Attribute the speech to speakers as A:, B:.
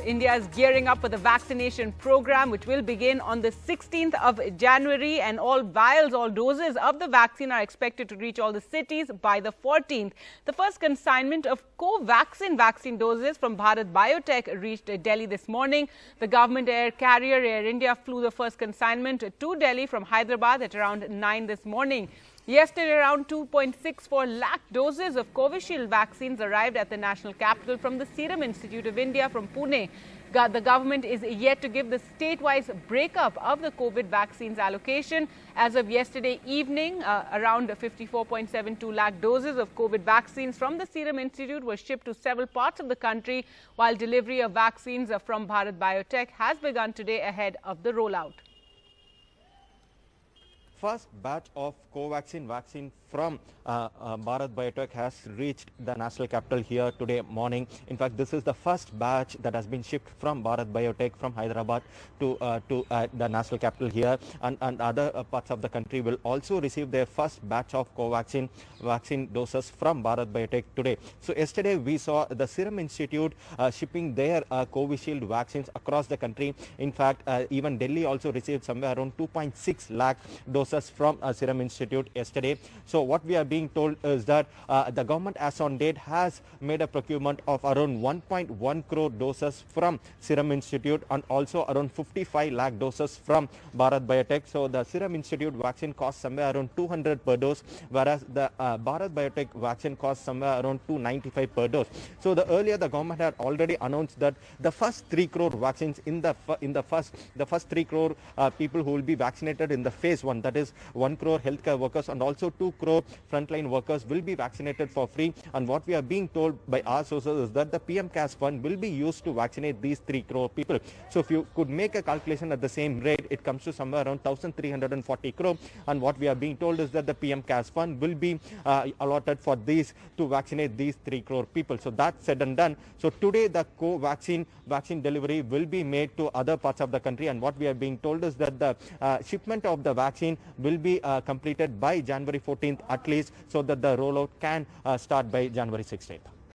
A: India is gearing up for the vaccination program, which will begin on the 16th of January, and all vials, all doses of the vaccine are expected to reach all the cities by the 14th. The first consignment of Covaxin vaccine doses from Bharat Biotech reached Delhi this morning. The government air carrier Air India flew the first consignment to Delhi from Hyderabad at around 9 this morning. Yesterday, around 2.64 lakh doses of Covishield vaccines arrived at the national capital from the Serum Institute of India from Pune. The government is yet to give the state-wise breakup of the COVID vaccines allocation. As of yesterday evening, around 54.72 lakh doses of COVID vaccines from the Serum Institute were shipped to several parts of the country, while delivery of vaccines from Bharat Biotech has begun today ahead of the rollout.
B: First batch of Covaxin vaccine from Bharat Biotech has reached the national capital here today morning. In fact, this is the first batch that has been shipped from Bharat Biotech from Hyderabad to the national capital here, and other parts of the country will also receive their first batch of Covaxin vaccine doses from Bharat Biotech today. So yesterday we saw the Serum Institute shipping their Covishield vaccines across the country. In fact, even Delhi also received somewhere around 2.6 lakh doses from Serum Institute yesterday. So what we are being told is that the government as on date has made a procurement of around 1.1 crore doses from Serum Institute and also around 55 lakh doses from Bharat Biotech. So the Serum Institute vaccine costs somewhere around 200 per dose, whereas the Bharat Biotech vaccine costs somewhere around 295 per dose. So earlier the government had already announced that the first 3 crore vaccines in the first 3 crore people who will be vaccinated in the phase 1, that is 1 crore healthcare workers and also 2 crore frontline workers will be vaccinated for free. And what we are being told by our sources is that the PM CARES fund will be used to vaccinate these 3 crore people. So if you could make a calculation at the same rate, it comes to somewhere around 1,340 crore. And what we are being told is that the PM CARES fund will be allotted for these to vaccinate these 3 crore people. So that's said and done. So today the vaccine delivery will be made to other parts of the country, and what we are being told is that the shipment of the vaccine will be completed by January 14th at least, so that the rollout can start by January 16th.